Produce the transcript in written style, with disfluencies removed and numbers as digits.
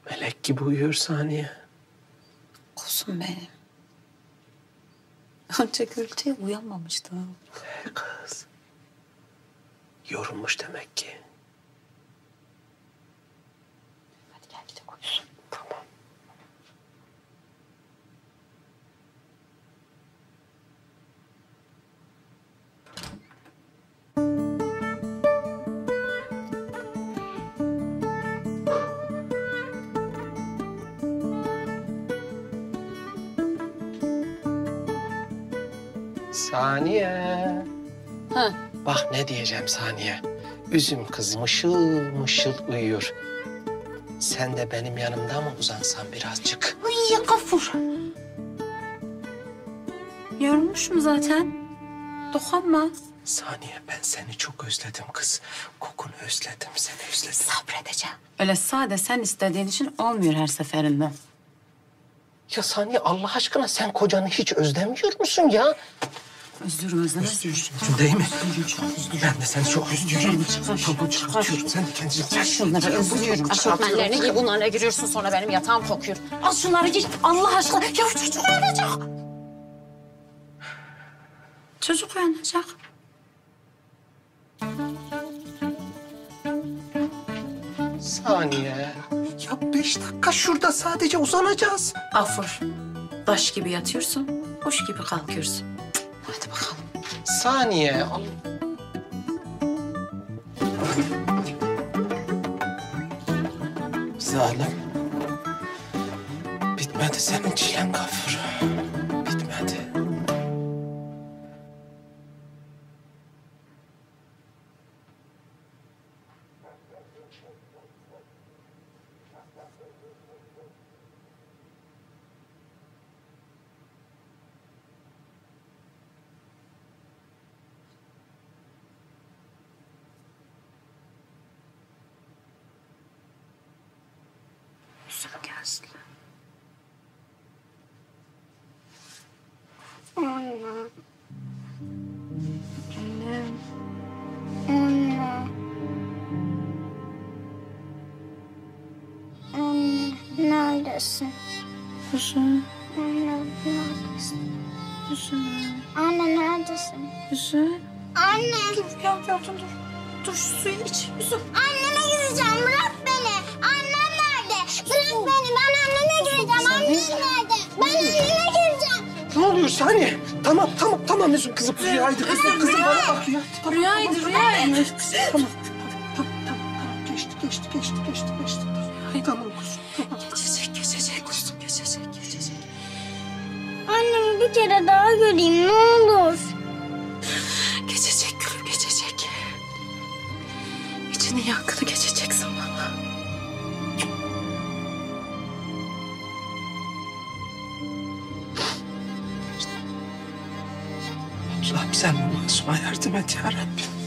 Melek gibi uyuyor Saniye. Kuzum benim. Ancak gürültüye uyanmamıştı. Kız. Yorulmuş demek ki. Hadi gel gidelim uyusun. Tamam. Saniye. Ha. Bak ne diyeceğim Saniye. Üzüm kız mışıl mışıl uyuyor. Sen de benim yanımda mı uzansan birazcık? Ay Gafur. Yorulmuşum zaten. Dokunma. Saniye ben seni çok özledim kız. Kokunu özledim, seni özledim. Sabredeceğim. Öyle sade sen istediğin için olmuyor her seferinde. Ya Saniye Allah aşkına sen kocanı hiç özlemiyor musun ya? Özlüyorum özlemez. Özlüyorsun değil mi? Ben de seni çok özlüyorum. Tamam çıkartıyorum. Sen de kendini çek. Şunları özlüyorum. Aşortmenlerini giy, bunlarla giriyorsun sonra benim yatağım kokuyor. Al şunları giy Allah aşkına. Ya çocuk uyanacak. Çocuk uyanacak. Saniye. Ya 5 dakika şurada sadece uzanacağız. Gafur, taş gibi yatıyorsun, kuş gibi kalkıyorsun. Hadi bakalım. Saniye. Zalim. Bitmedi senin çilen Gafur. Bitmedi. Yüzüm gelsin. Neredesin? Kuzum, Anne neredesin? kuzum, Anne neredesin? kuzum. Anne. Dur yavrum dur. Dur şu suyu iç kuzum. Anneme gideceğim. Bırak beni. Annem nerede? Bırak beni. Ben anneme gireceğim. Annem nerede? Ben anneme gireceğim. Ne oluyor Saniye? Tamam üzüm kızım. Rüyaydı kızım. Kızım bana bak rüya. Rüyaydı rüyaydı. Tamam. Geçti. Tamam kuzum. Geçecek kuzum geçecek. Annemi bir kere daha göreyim ne olur. Geçecek gülüm geçecek. İçinin yankını geçecek zamanla. Allah'ım sen bu masuma yardım et ya Rabbim.